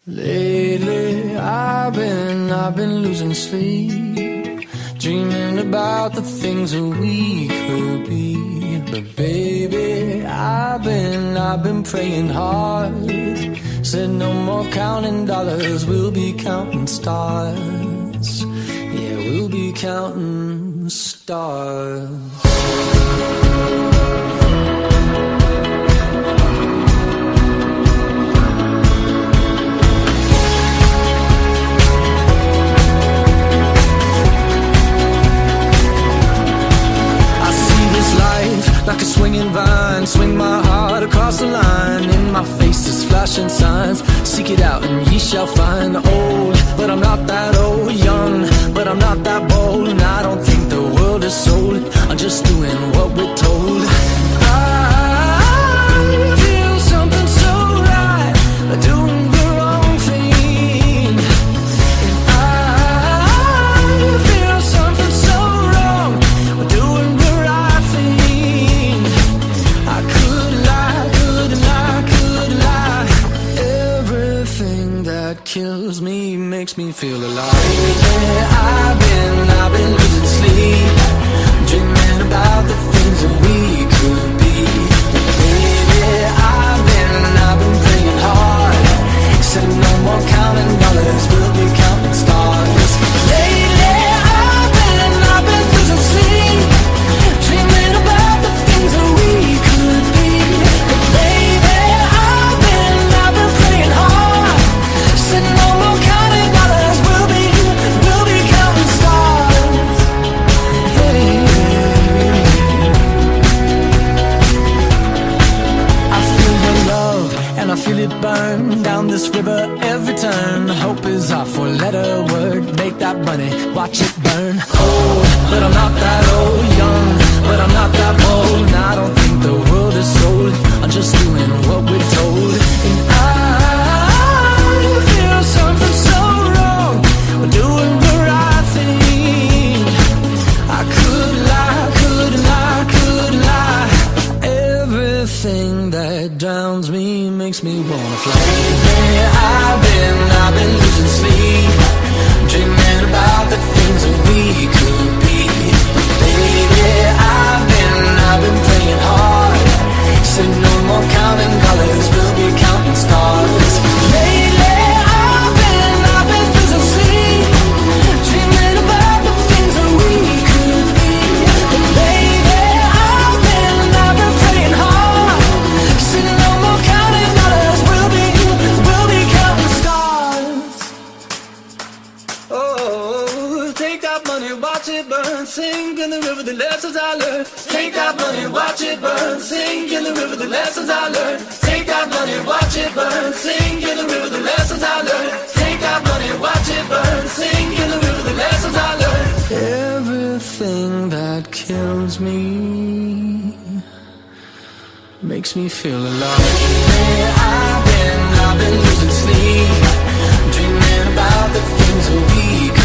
Lately, I've been losing sleep, dreaming about the things that we could be. But baby, I've been praying hard. Said no more counting dollars, we'll be counting stars. Yeah, we'll be counting stars. Like a swinging vine, swing my heart across the line. In my face is flashing signs. Seek it out and ye shall find. Old, but I'm not that old. Young, but I'm not that bold. And I don't think the world is sold. I'm just doing what we're told. I feel something so right, doing the wrong thing. And I feel something so wrong, doing the right thing. I could lie. Everything that kills me makes me feel alive. Yeah, I've been losing sleep, dreaming about the things that we could be. Baby, I've been praying hard. Said no more counting dollars, we'll be counting stars. Lately, I've been losing sleep, dreaming about the things that we could be. Baby, I've been praying hard. Said no more counting dollars, we'll be counting stars. Hey. I feel the love and I feel it burn down this river every turn. Hope is our four-letter word. Make that money, watch it burn. Old, but I'm not that old. Young, but I'm not that bold. And I don't think the world is sold. I'm just doing what we're told. And I feel something so wrong, we're doing the right thing. I could lie. Everything that drowns me makes me wanna fly. Yeah, I've been losing sleep, dreaming about the things that we could be. Baby, I've been praying hard. Said no more counting dollars, we'll be counting stars. Lately, I've been losing sleep, dreaming about the things that we could be. Baby, I've been praying hard. Said no more counting dollars, we'll be counting stars. Oh, take that money, watch it burn, sink in the river, the lessons I learned. Take that money, watch it burn, sink in the river, the lessons I learned. Take that money, watch it burn, sink in the river, the lessons I learned. Take that money, watch it burn, sink in the river, the lessons I learned. Everything that kills me makes me feel alive. Yeah, I've been losing sleep, dreaming about the things that we